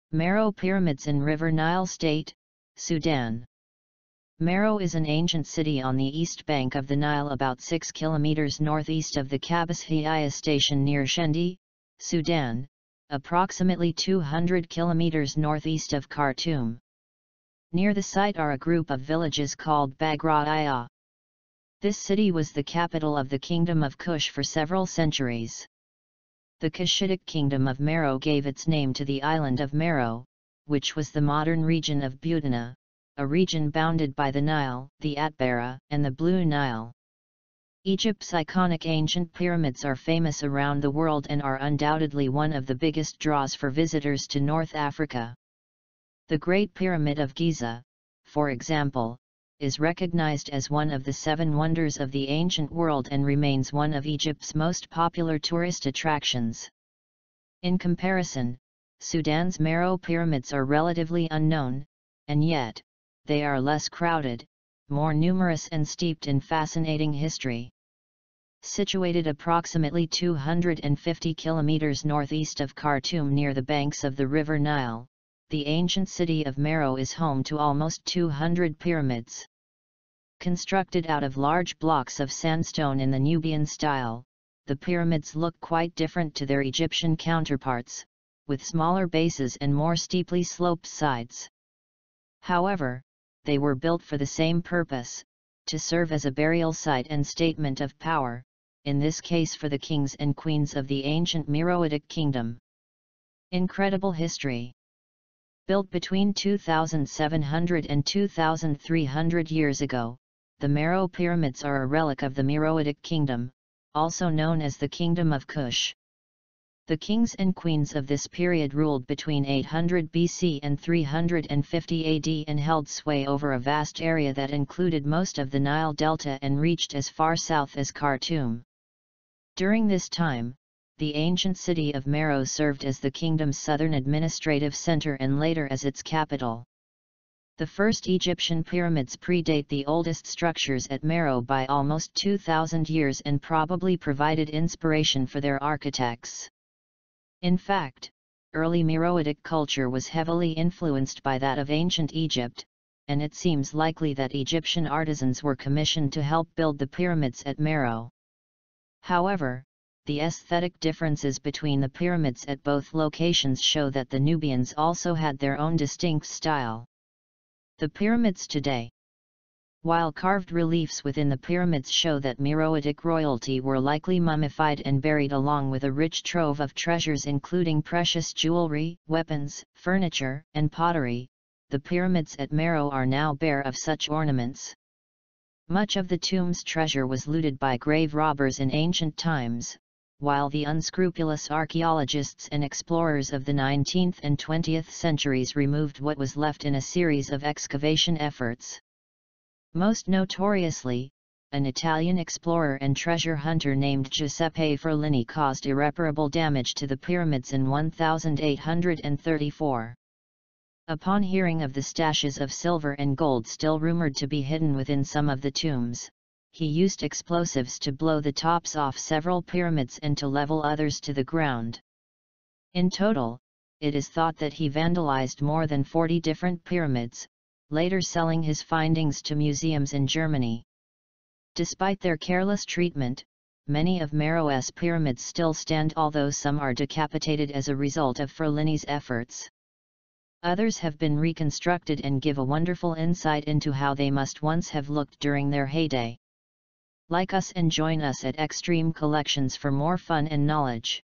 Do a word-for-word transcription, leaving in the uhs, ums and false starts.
Meroe Pyramids in River Nile State, Sudan. Meroe is an ancient city on the east bank of the Nile about six kilometers northeast of the Kabushiya station near Shendi, Sudan, approximately two hundred kilometers northeast of Khartoum. Near the site are a group of villages called Bagrawiyah. This city was the capital of the Kingdom of Kush for several centuries. The Kushitic Kingdom of Meroë gave its name to the Island of Meroë, which was the modern region of Butana, a region bounded by the Nile, the Atbarah, and the Blue Nile. Egypt's iconic ancient pyramids are famous around the world and are undoubtedly one of the biggest draws for visitors to North Africa. The Great Pyramid of Giza, for example, is recognized as one of the seven wonders of the ancient world and remains one of Egypt's most popular tourist attractions. In comparison, Sudan's Meroe pyramids are relatively unknown, and yet, they are less crowded, more numerous and steeped in fascinating history. Situated approximately two hundred fifty kilometers northeast of Khartoum near the banks of the River Nile, the ancient city of Meroe is home to almost two hundred pyramids. Constructed out of large blocks of sandstone in the Nubian style, the pyramids look quite different to their Egyptian counterparts, with smaller bases and more steeply sloped sides. However, they were built for the same purpose, to serve as a burial site and statement of power, in this case for the kings and queens of the ancient Meroitic kingdom. Incredible history. Built between two thousand seven hundred and two thousand three hundred years ago, the Meroe pyramids are a relic of the Meroitic kingdom, also known as the Kingdom of Kush. The kings and queens of this period ruled between eight hundred B C and three hundred fifty A D and held sway over a vast area that included most of the Nile Delta and reached as far south as Khartoum. During this time, the ancient city of Meroe served as the kingdom's southern administrative center and later as its capital. The first Egyptian pyramids predate the oldest structures at Meroe by almost two thousand years and probably provided inspiration for their architects. In fact, early Meroitic culture was heavily influenced by that of ancient Egypt, and it seems likely that Egyptian artisans were commissioned to help build the pyramids at Meroe. However, the aesthetic differences between the pyramids at both locations show that the Nubians also had their own distinct style. The pyramids today. While carved reliefs within the pyramids show that Meroitic royalty were likely mummified and buried along with a rich trove of treasures including precious jewelry, weapons, furniture, and pottery, the pyramids at Meroe are now bare of such ornaments. Much of the tomb's treasure was looted by grave robbers in ancient times, while the unscrupulous archaeologists and explorers of the nineteenth and twentieth centuries removed what was left in a series of excavation efforts. Most notoriously, an Italian explorer and treasure hunter named Giuseppe Ferlini caused irreparable damage to the pyramids in eighteen thirty-four. Upon hearing of the stashes of silver and gold still rumored to be hidden within some of the tombs, he used explosives to blow the tops off several pyramids and to level others to the ground. In total, it is thought that he vandalized more than forty different pyramids, later selling his findings to museums in Germany. Despite their careless treatment, many of Meroe's pyramids still stand, although some are decapitated as a result of Ferlini's efforts. Others have been reconstructed and give a wonderful insight into how they must once have looked during their heyday. Like us and join us at Extreme Collections for more fun and knowledge.